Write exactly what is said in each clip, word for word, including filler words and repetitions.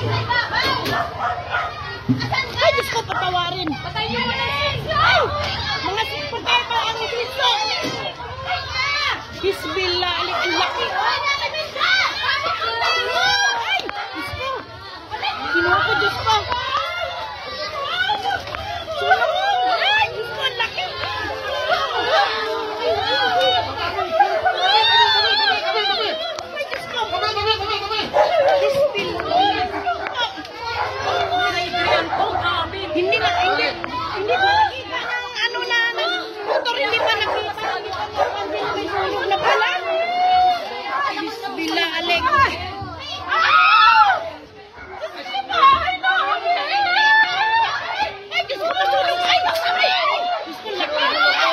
Ay, Diyos ko, patawarin. Patay niyo mo na sisyo. Mga patay pa ang sisyo. Bismillah, alik ang laki. Ay, Diyos ko. Kinuha ko, Diyos ko. Ay, Diyos ko, ang laki. Hindi na, hindi, hindi pa nakita ng ano na, ng motor, hindi pa nakita. May na pala. Bismillah, Alek. Ay, Diyos ko, matulog. Ay, Diyos ko, Diyos ko, laki.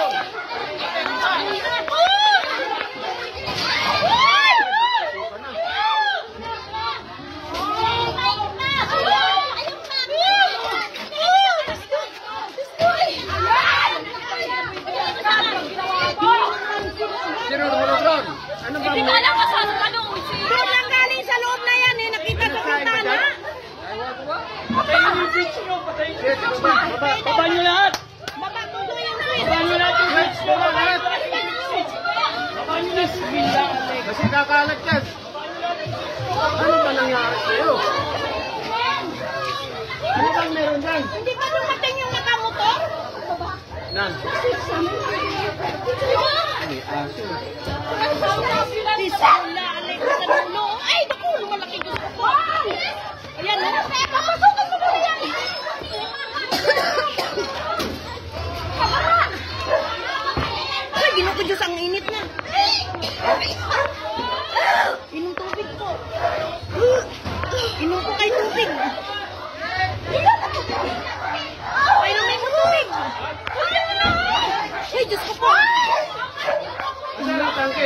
Hindi ko alam kung saan pa doon. Doon lang galing sa loob na yan eh. Nakita sa bintana. Patayin yung switch nyo. Patayin yung switch nyo. Baba nyo lahat. Baba ko doon yung switch. Baba nyo lahat yung switch nyo. Baba nyo lahat. Bismillah. Kasi kakalat yan. Ano ba nangyari sa'yo? Ano bang meron dyan? Hindi ba dumating yung nakamotor? Nan. May aso. Bismillah, Alek, sa dulo. Ay, naku, malaki Diyos ko. Ayan, ano? Papasukan mo na yan. Ay, gino ko Diyos, ang init na. Inom tubig po. Inom ko kay tubig. Ay, inom ko tubig. Ay, Diyos ko po. Saan ang tangke?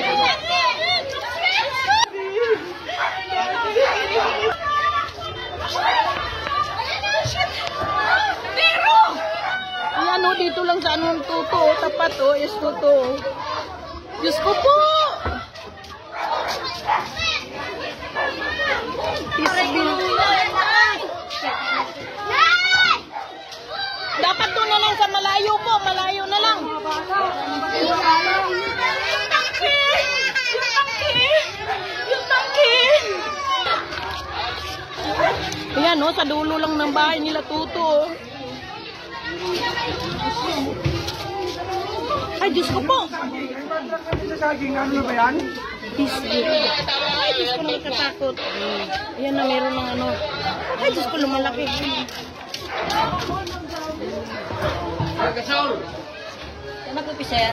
Pero! Ayan o, dito lang sa anong tuto. Tapat o, is tuto. Diyos ko po! Dapat doon na lang sa malayo po. Malayo na lang. Yung tangke! Yung tangke! Yung tangke! Ayan o, sa dulo lang ng bahay nila tuto. Ay, Diyos ko po! Saging, ano na ba yan? Diyos ko. Ay, Diyos ko naman katakot. Ayan na, meron ng ano. Ay, Diyos ko, lumalaki. Nagasaul. Yan ako, Pisaya.